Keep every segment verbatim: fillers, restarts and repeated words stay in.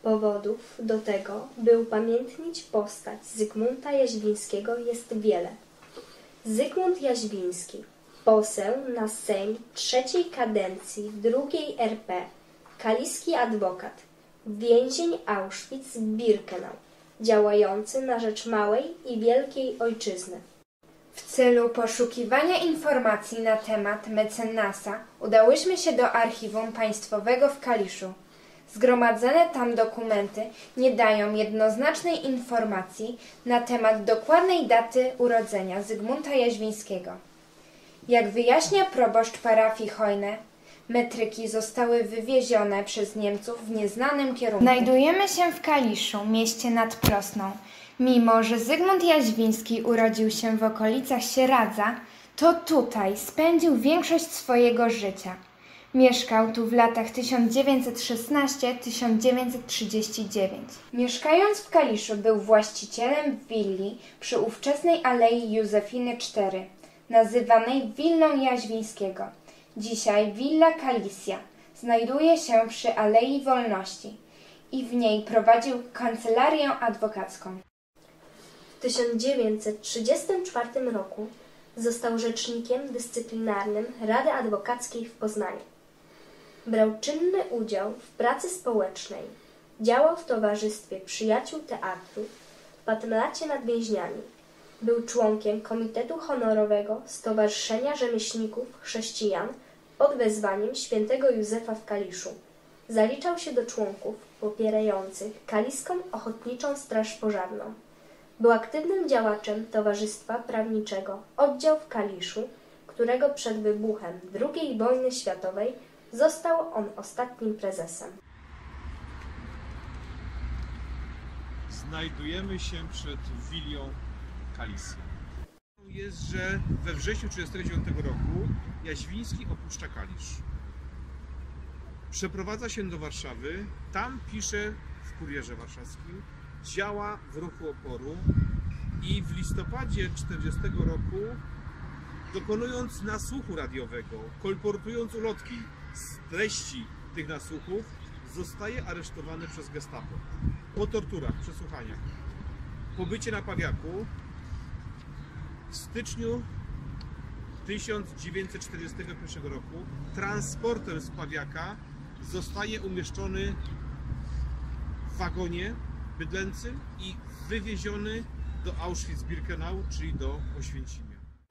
Powodów do tego, by upamiętnić postać Zygmunta Jaźwińskiego, jest wiele. Zygmunt Jaźwiński, poseł na Sejm trzeciej kadencji drugiej R P, kaliski adwokat, więzień Auschwitz-Birkenau, działający na rzecz małej i wielkiej ojczyzny. W celu poszukiwania informacji na temat mecenasa udałyśmy się do Archiwum Państwowego w Kaliszu. Zgromadzone tam dokumenty nie dają jednoznacznej informacji na temat dokładnej daty urodzenia Zygmunta Jaźwińskiego. Jak wyjaśnia proboszcz parafii Hojne, metryki zostały wywiezione przez Niemców w nieznanym kierunku. Znajdujemy się w Kaliszu, mieście nad Prosną. Mimo że Zygmunt Jaźwiński urodził się w okolicach Sieradza, to tutaj spędził większość swojego życia. Mieszkał tu w latach tysiąc dziewięćset szesnastego do tysiąc dziewięćset trzydziestego dziewiątego. Mieszkając w Kaliszu był właścicielem willi przy ówczesnej Alei Józefiny cztery, nazywanej Willą Jaźwińskiego. Dzisiaj Willa Kalisja znajduje się przy Alei Wolności i w niej prowadził kancelarię adwokacką. W tysiąc dziewięćset trzydziestym czwartym roku został rzecznikiem dyscyplinarnym Rady Adwokackiej w Poznaniu. Brał czynny udział w pracy społecznej, działał w Towarzystwie Przyjaciół Teatru, w patronacie nad więźniami. Był członkiem Komitetu Honorowego Stowarzyszenia Rzemieślników Chrześcijan pod wezwaniem świętego Józefa w Kaliszu. Zaliczał się do członków popierających Kaliską Ochotniczą Straż Pożarną. Był aktywnym działaczem Towarzystwa Prawniczego Oddział w Kaliszu, którego przed wybuchem drugiej wojny światowej został on ostatnim prezesem. Znajdujemy się przed Wilią Kalisja. Jest, że we wrześniu tysiąc dziewięćset trzydziestego dziewiątego roku Jaźwiński opuszcza Kalisz. Przeprowadza się do Warszawy, tam pisze w Kurierze Warszawskim, działa w ruchu oporu i w listopadzie tysiąc dziewięćset czterdziestego roku, dokonując nasłuchu radiowego, kolportując ulotki z treści tych nasłuchów, zostaje aresztowany przez gestapo. Po torturach, przesłuchaniach. Pobycie na Pawiaku w styczniu tysiąc dziewięćset czterdziestego pierwszego roku transporter z Pawiaka zostaje umieszczony w wagonie bydlęcym i wywieziony do Auschwitz-Birkenau, czyli do Oświęcimia.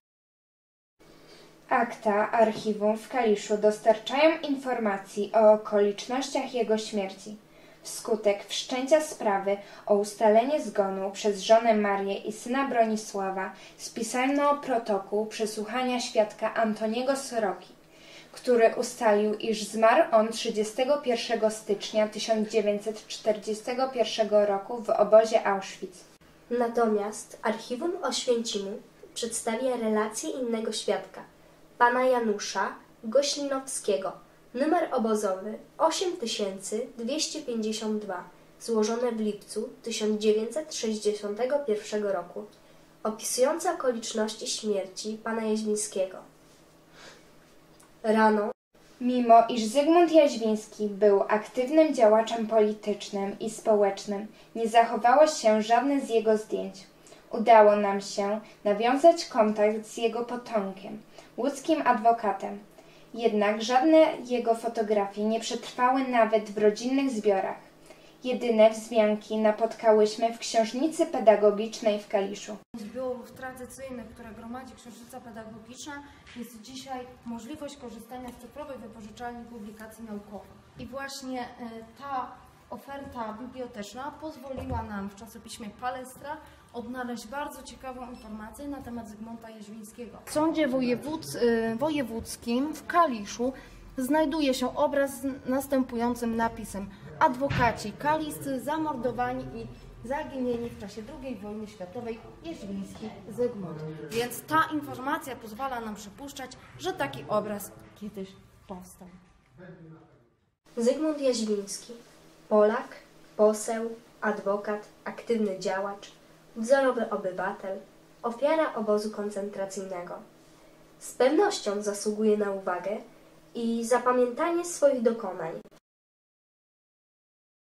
Akta archiwum w Kaliszu dostarczają informacji o okolicznościach jego śmierci. Wskutek wszczęcia sprawy o ustalenie zgonu przez żonę Marię i syna Bronisława spisano protokół przesłuchania świadka Antoniego Soroki, który ustalił, iż zmarł on trzydziestego pierwszego stycznia tysiąc dziewięćset czterdziestego pierwszego roku w obozie Auschwitz. Natomiast Archiwum Oświęcimu przedstawia relację innego świadka, pana Janusza Goślinowskiego, numer obozowy osiem tysięcy dwieście pięćdziesiąt dwa, złożone w lipcu tysiąc dziewięćset sześćdziesiątego pierwszego roku, opisujące okoliczności śmierci pana Jaźwińskiego. Rano, mimo iż Zygmunt Jaźwiński był aktywnym działaczem politycznym i społecznym, nie zachowało się żadne z jego zdjęć. Udało nam się nawiązać kontakt z jego potomkiem, łódzkim adwokatem. Jednak żadne jego fotografie nie przetrwały nawet w rodzinnych zbiorach. Jedyne wzmianki napotkałyśmy w Książnicy Pedagogicznej w Kaliszu. Z zbiorów tradycyjnych, które gromadzi Książnica Pedagogiczna, jest dzisiaj możliwość korzystania z cyfrowej wypożyczalni publikacji naukowych. I właśnie ta oferta biblioteczna pozwoliła nam w czasopiśmie Palestra odnaleźć bardzo ciekawą informację na temat Zygmunta Jaźwińskiego. W Sądzie Wojewódz, Wojewódzkim w Kaliszu znajduje się obraz z następującym napisem: adwokaci kaliscy zamordowani i zaginieni w czasie drugiej wojny światowej, Jaźwiński Zygmunt. Więc ta informacja pozwala nam przypuszczać, że taki obraz kiedyś powstał. Zygmunt Jaźwiński, Polak, poseł, adwokat, aktywny działacz, wzorowy obywatel, ofiara obozu koncentracyjnego. Z pewnością zasługuje na uwagę i zapamiętanie swoich dokonań,